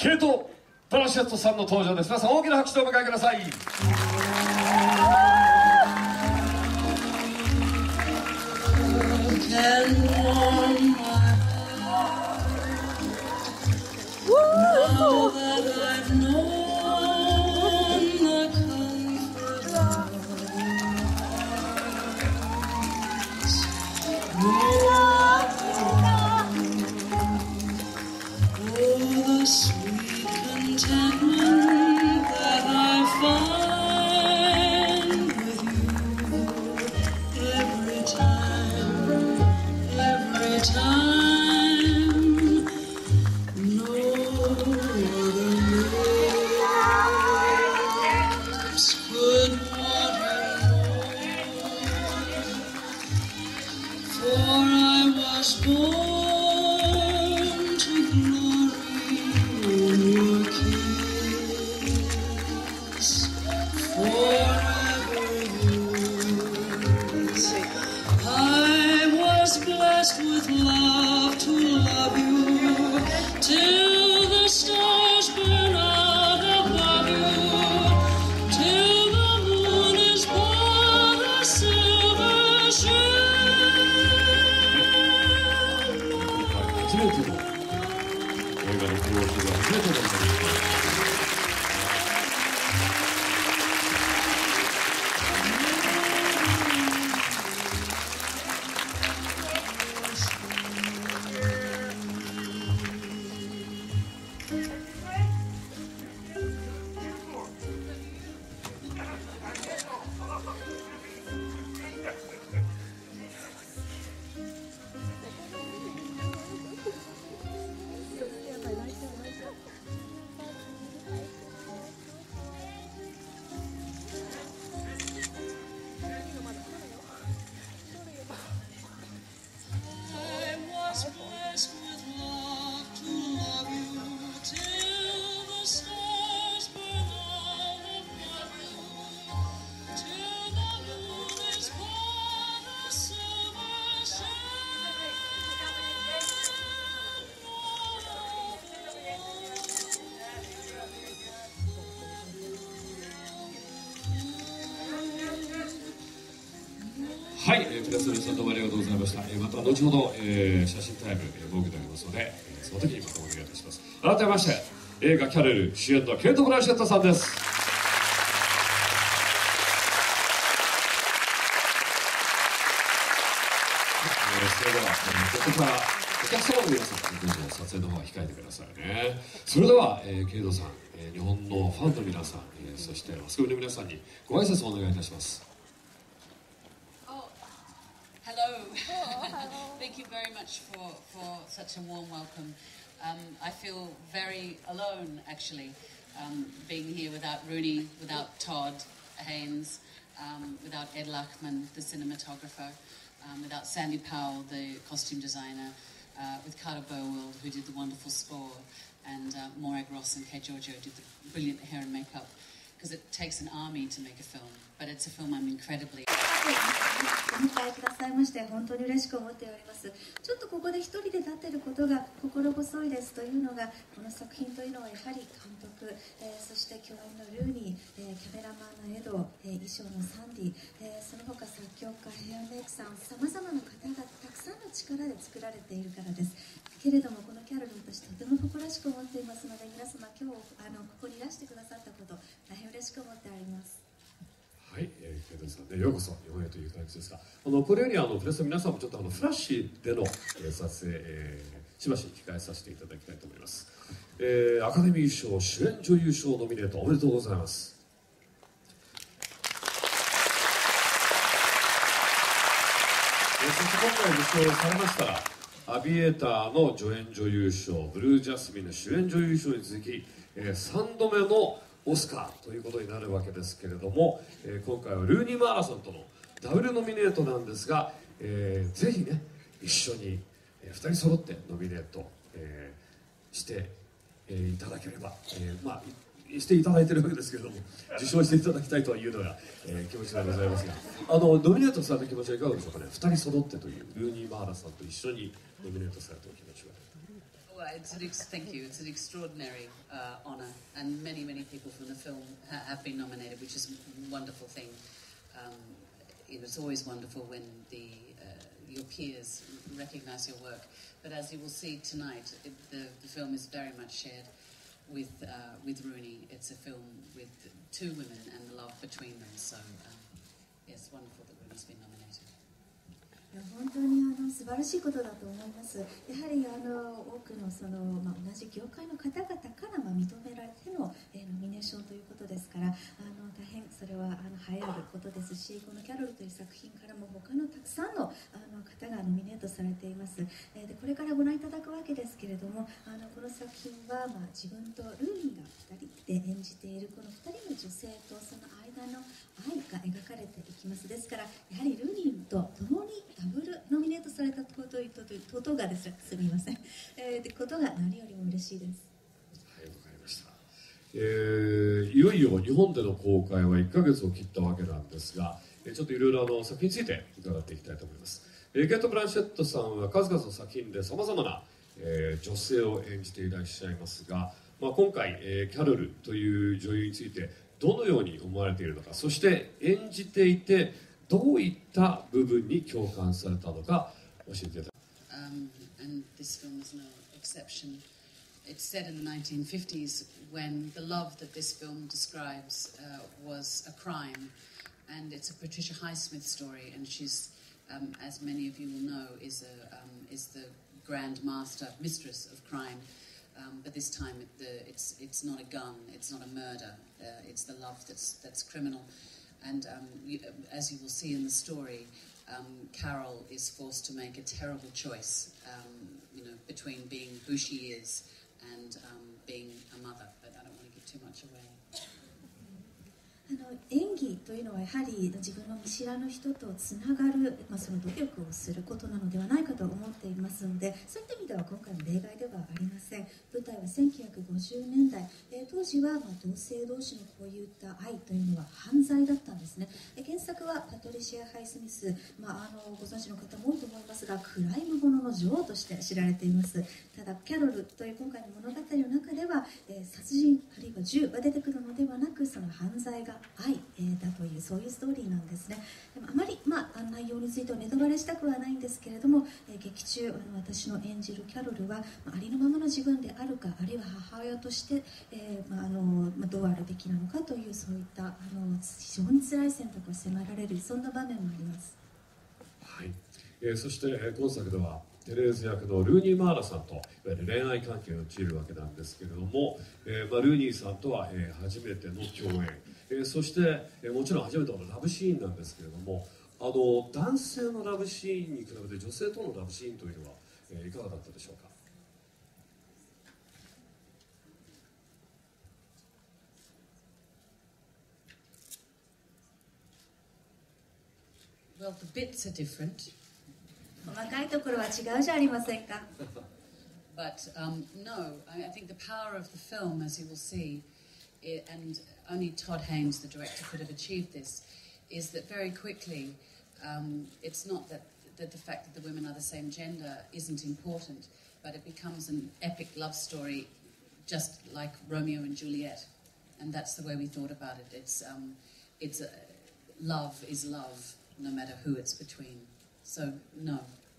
ケイト・ブランシェットさんの登場です。皆さん大きな拍手でお迎えください。はい、皆さんどうもありがとうございました。また後ほど、写真タイム設けておりますので、その時にまたお願いいたします。改めまして、映画キャレル主演のケイト・ブランシェットさんです。それでは、ここからお客様の皆さん、どうぞ撮影の方は控えてくださいね。それでは、ケイトさん、日本のファンの皆さん、そしてマスコミの皆さんにご挨拶をお願いいたします。 Hello. Thank you very much for such a warm welcome. I feel very alone, actually, being here without Rooney, without Todd Haynes, without Ed Luckman, the cinematographer, without Sandy Powell, the costume designer, with Carter Burwell, who did the wonderful score, and Morag Ross and Kate Giorgio did the brilliant hair and makeup, because it takes an army to make a film, but it's a film I'm incredibly... お迎えくださいまして本当に嬉しく思っております。ちょっとここで一人で立っていることが心細いですというのが、この作品というのはやはり監督、そして共演のルーニー、キャメラマンのエド、衣装のサンディ、その他作曲家、ヘアメイクさん、さまざまな方がたくさんの力で作られているからです。けれどもこのキャロル私とても誇らしく思っていますので、皆様今日ここにいらしてくださったこと大変嬉しく思っております。 はい、ケイトさんでようこそ日本へという感じですが、これよりプレスの皆さんもちょっとフラッシュでの、撮影、しばし控えさせていただきたいと思います。アカデミー賞主演女優賞ノミネートおめでとうございます。そして今回受賞されましたらアビエーターの助演女優賞、ブルージャスミンの主演女優賞に続き、3度目のオスカーということになるわけですけれども、今回はルーニー・マーラさんとのダブルノミネートなんですが、ぜひね一緒に、2人揃ってノミネート、して、いただければ、していただいているわけですけれども、受賞していただきたいというのが、気持ちでございますが、ノミネートされた気持ちはいかがでしょうかね。2人揃ってというルーニー・マーラさんと一緒にノミネートされたお気持ちは。 Well, thank you. It's an extraordinary honour, and many people from the film have been nominated, which is a wonderful thing. It's always wonderful when your peers recognise your work. But as you will see tonight, the film is very much shared with Rooney. It's a film with two women and the love between them. So, yes, wonderful that Rooney's been nominated. 本当に素晴らしいことだと思います。やはり多くの同じ業界の方々から認められてのノミネーションということですから、大変それは栄えあることですし、このキャロルという作品からも他のたくさんの方がノミネートされています。でこれからご覧いただくわけですけれども、この作品は自分とルーニーが2人で演じているこの2人の女性とその間の愛が描かれていきます。ですからやはりルーニーと共にダブルノミネートされたことがですね、すみません、ことが何よりも嬉しいです。 はい、わかりました。いよいよ日本での公開は1ヶ月を切ったわけなんですが、ちょっといろいろ作品について伺っていきたいと思います。ケイト・ブランシェットさんは数々の作品でさまざまな女性を演じていらっしゃいますが、今回キャロルという女優についてどのように思われているのか、そして演じていてどういった部分に共感されたのか教えていただきます。 And this film is no exception. It's set in the 1950s when the love that this film describes was a crime, and it's a Patricia Highsmith story, and she's, as many of you will know, is the grand master, mistress of crime. But this time it's not a gun, it's not a murder, it's the love that's criminal. And as you will see in the story, Carol is forced to make a terrible choice, between being who she is and being a mother. But I don't want to give too much away. 演技というのはやはり自分の見知らぬ人とつながる、その努力をすることなのではないかと思っていますので、そういった意味では今回の例外ではありません。舞台は1950年代、当時は同性同士のこういった愛というのは犯罪だったんですね。原作はパトリシア・ハイスミス、ご存知の方も多いと思いますが、クライムものの女王として知られています。ただキャロルという今回の物語の中では、殺人あるいは銃が出てくるのではなく、その犯罪が愛だというそういうストーリーなんですね。でもあまり、内容についてはネタバレしたくはないんですけれども、劇中私の演じるキャロルは、ありのままの自分であるか、あるいは母親として、どうあるべきなのかというそういった非常に辛い選択を迫られる、そんな場面もあります。 はい、そして、今作ではテレーズ役のルーニー・マーラさんといわゆる恋愛関係を陥るわけなんですけれども、ルーニーさんとは、初めての共演、そして、もちろん初めてのラブシーンなんですけれども、男性のラブシーンに比べて女性とのラブシーンというのは、いかがだったでしょうか。 Well, the bits are different. 細かいところは違うじゃありませんか。 But no, I think the power of the film, as you will see, and only Todd Haynes, the director, could have achieved this, is that very quickly, it's not that the fact that the women are the same gender isn't important, but it becomes an epic love story, just like Romeo and Juliet, and that's the way we thought about it. It's love is love, no matter who it's between. So no.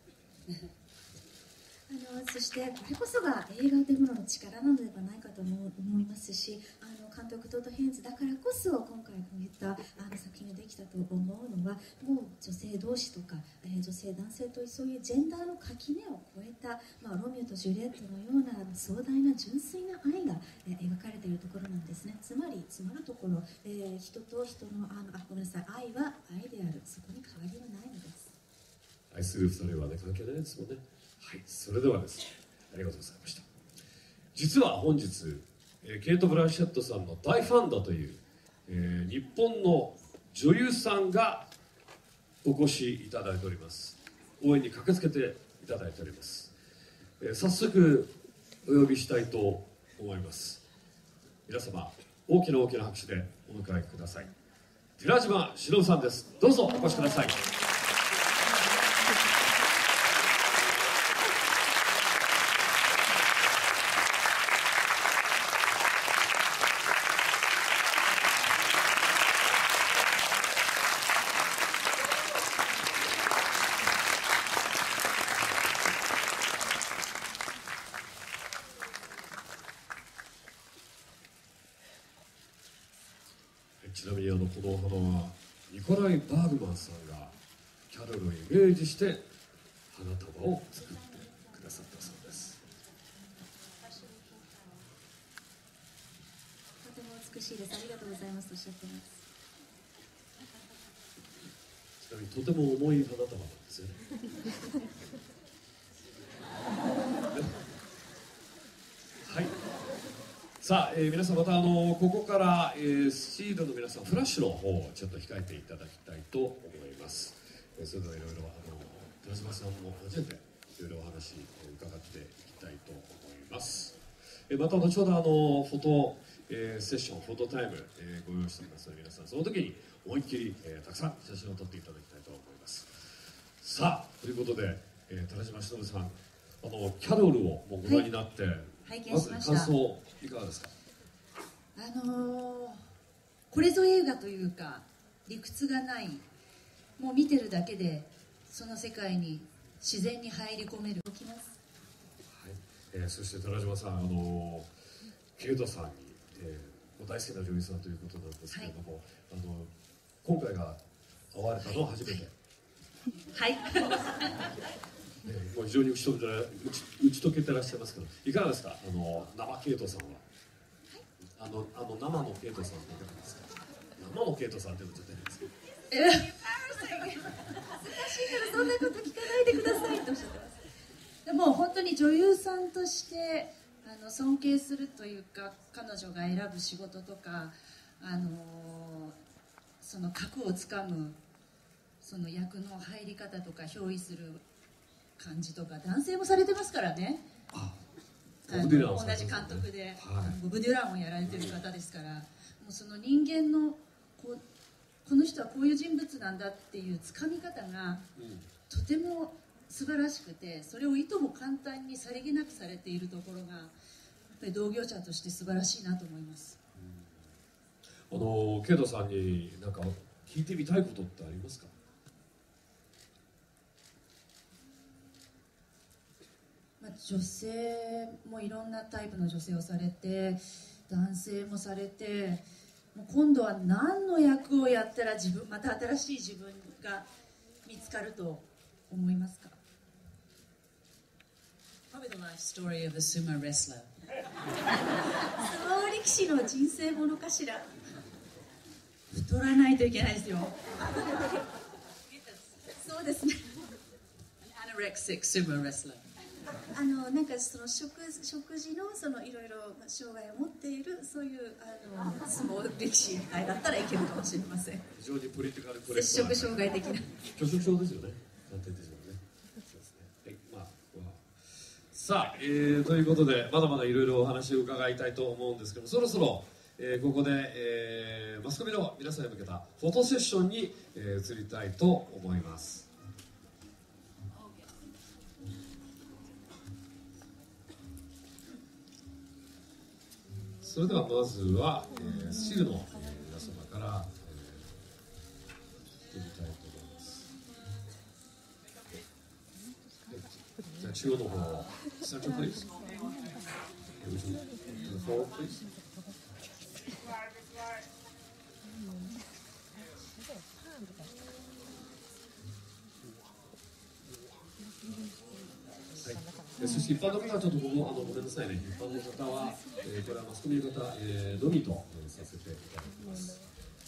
そしてこれこそが映画というものの力なのではないかと思いますし、監督トッド・ヘインズだからこそ今回こういった作品ができたと思うのは、もう女性同士とか、女性男性というそういうジェンダーの垣根を越えた、ロミオとジュリエットのような壮大な純粋な愛が、描かれているところなんですね。つまりつまるところ、人と人のごめんなさい、愛は愛である、そこに変わりはないのです。 愛する2人はね、関係ないですもんね。はい、それではですね、ありがとうございました。実は本日、ケイト・ブランシェットさんの大ファンだという、日本の女優さんがお越しいただいております。応援に駆けつけていただいております。早速お呼びしたいと思います。皆様、大きな大きな拍手でお迎えください。寺島しのぶさんです。どうぞお越しください。 ちなみにこのお花はニコライ・バーグマンさんがキャロルをイメージして花束を作ってくださったそうです。 とても美しいです。ありがとうございますとおっしゃってます。 ちなみにとても重い花束なんですよね。はい。さあ、皆さんまたここから、シードの皆さんフラッシュの方をちょっと控えていただきたいと思います。それではいろいろ寺島さんも初めていろいろお話伺っていきたいと思います。また後ほどフォト、セッションフォトタイム、ご用意しておりますので、皆さんその時に思いっきり、たくさん写真を撮っていただきたいと思います。さあということで、寺島しのぶさんキャロルをもうご覧になって、 拝見しました。 まず感想いかがですか？ これぞ映画というか理屈がない、もう見てるだけでその世界に自然に入り込める。 起きます。 はい。そして寺島さんケイトさんに、大好きな女優さんということなんですけれども、今回が会われたのは初めて。 はい。 もう非常に打ち解けてらっしゃいますけど、いかがですか？生ケイトさんは。生のケイトさんっていかがですか？生のケイトさんって言っちゃってるんですけど。 恥ずかしいからそんなこと聞かないでくださいとおっしゃってます。 でも本当に女優さんとして尊敬するというか、彼女が選ぶ仕事とかその核をつかむその役の入り方とか憑依する感じとか、男性もされてますからね。同じ監督で、ボブ・デュランをやられてる方ですから、もうその人間のこの人はこういう人物なんだっていうつかみ方がとても素晴らしくて、それをいとも簡単にさりげなくされているところがやっぱり同業者として素晴らしいなと思います。 ケイトさんに何か聞いてみたいことってありますか？ 女性もいろんなタイプの女性をされて、男性もされて、もう今度は何の役をやったらまた新しい自分が見つかると思いますか？ Probably the life story of a sumo wrestler. 相撲力士の人生ものかしら。 太らないといけないですよ。 そうですね。 An anorexic sumo wrestler. なんかその食事のそのいろいろ障害を持っているそういう相撲力士みたいだったらいけるかもしれません。 非常にポリティカルコレクト摂食障害的な。 拒食症ですよね。簡単ですよね。そうですね。はい、さあ、ということでまだまだいろいろお話を伺いたいと思うんですけど、そろそろ、ここで、マスコミの皆さんに向けたフォトセッションに、移りたいと思います。それではまずは、スチールの、皆様から、聞いてみたいと思います。じゃあ中央の方、Center please. The floor please. そして一般の方はちょっとごめんなさいね。一般の方は、これはマスコミの方、のみと、させていただきます。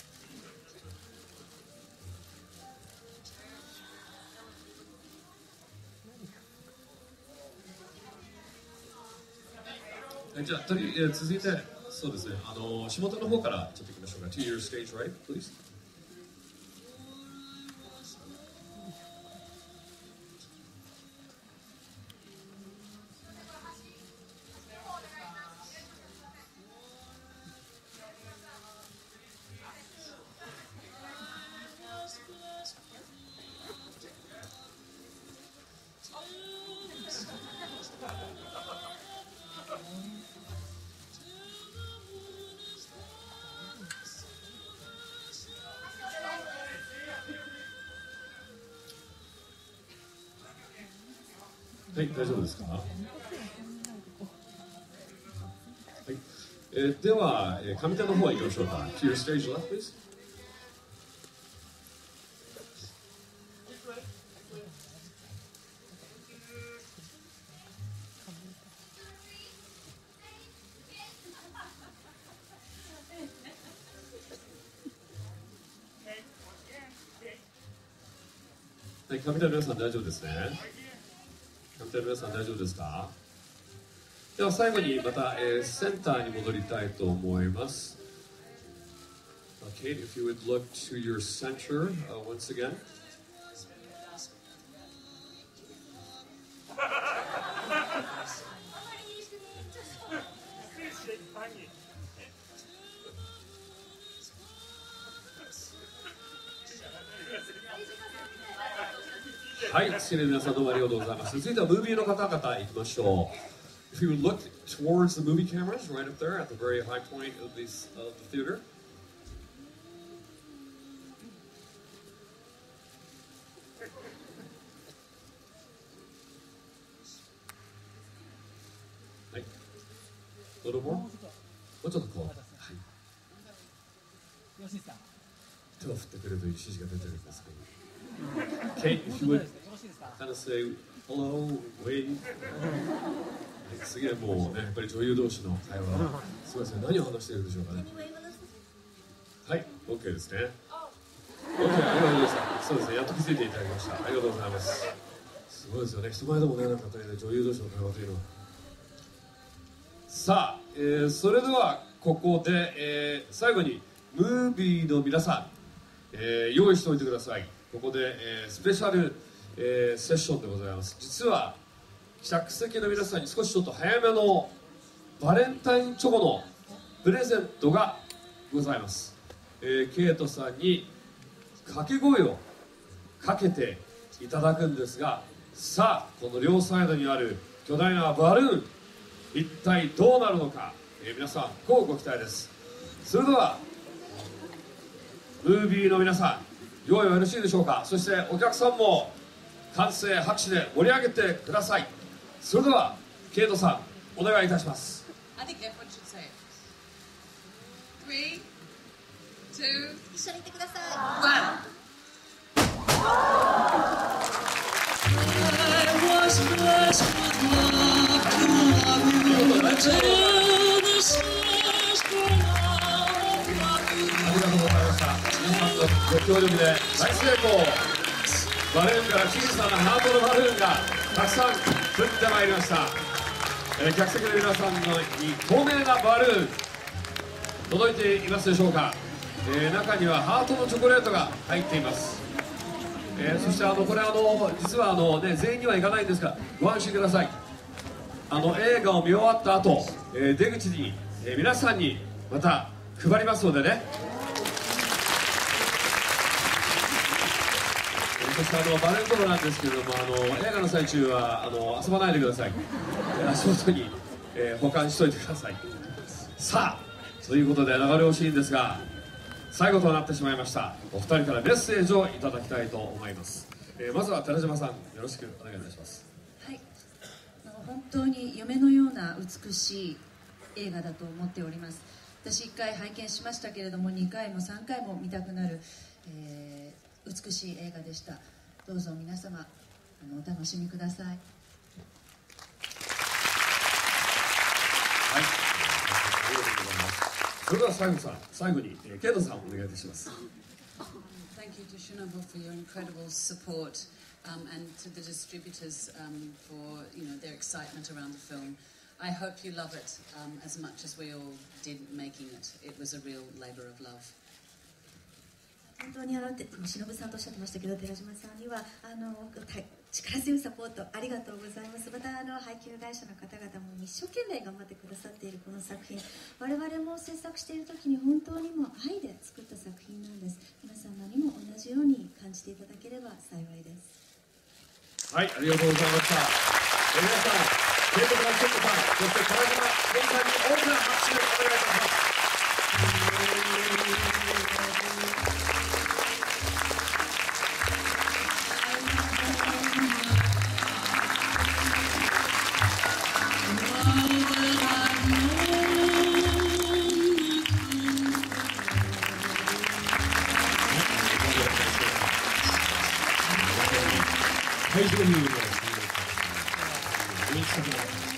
じゃあ続いてそうですね。下手の方からちょっと行きましょうか。To your stage right, please.はい、大丈夫ですか？はい、 では、上手の方へ行きましょうか。To your stage left, please. はい、上手の皆さん大丈夫ですね。上手の皆さん大丈夫ですか。では最後にまた、センターに戻りたいと思います。Cate, if you would look to your center once again. はい、シェル皆さんどうもありがとうございます。続いてはムービーの方々行きましょう。If you would look towards the movie cameras right up there at the very high point of the theater. はい。どうも。もうちょっとこう。はい。手を振ってくれるという指示が出てるんですけど。Cate, if you would kind of say hello, wave. 次はもうね、やっぱり女優同士の会話。すごいですね。何を話しているでしょうかね。はい、OK ですね。OK、ありがとうございました。そうですね、やっと気づいていただきました。ありがとうございます。すごいですよね。人前でもね、なんか女優同士の会話というのは。さあ、それではここで、最後にムービーの皆さん、用意しておいてください。ここで、スペシャル、セッションでございます。実は客席の皆さんに少しちょっと早めのバレンタインチョコのプレゼントがございます。ケイトさんに掛け声をかけていただくんですが、さあこの両サイドにある巨大なバルーン、一体どうなるのか、皆さんこうご期待です。それではムービーの皆さん用意はよろしいでしょうか。そしてお客さんも歓声拍手で盛り上げてください。それではケイトさんお願いいたします。 I think everyone should say it. 3, 2, 一緒に言ってください。 ありがとうございました。皆さんのご協力で大成功。バルーンから小さなハートのバルーンがたくさん降ってまいりました。客席の皆さんに透明なバルーン届いていますでしょうか。中にはハートのチョコレートが入っています。そしてこれ実は全員にはいかないんですがご安心ください。映画を見終わった後、出口に、皆さんにまた配りますのでね。そしてバレントロなんですけれども映画の最中は遊ばないでください。足元に、保管しといてください。さあということで流れ惜しいんですが最後となってしまいました。お二人からメッセージをいただきたいと思います。まずは寺島さんよろしくお願いいたします。 はい、本当に夢のような美しい映画だと思っております。私1回拝見しましたけれども2回も3回も見たくなる、美しい映画でした。どうぞ皆様お楽しみください。はい、 ありがとうございます。それでは最後にケイトさんお願いいたします。 thank you to Shunabo for your incredible support, and to the distributors, for their excitement around the film. I hope you love it, as much as we all did making it. It was a real labor of love. 本当に忍さんとおっしゃってましたけど、寺島さんには力強いサポートありがとうございます。また配給会社の方々も一生懸命頑張ってくださっているこの作品、我々も制作している時に本当にも愛で作った作品なんです。皆様にも同じように感じていただければ幸いです。 はい、ありがとうございました。皆さんケイト・ブランシェットさん、そして寺島健さんに大きな拍手をお願いいたします。 会場にいるのが気になる。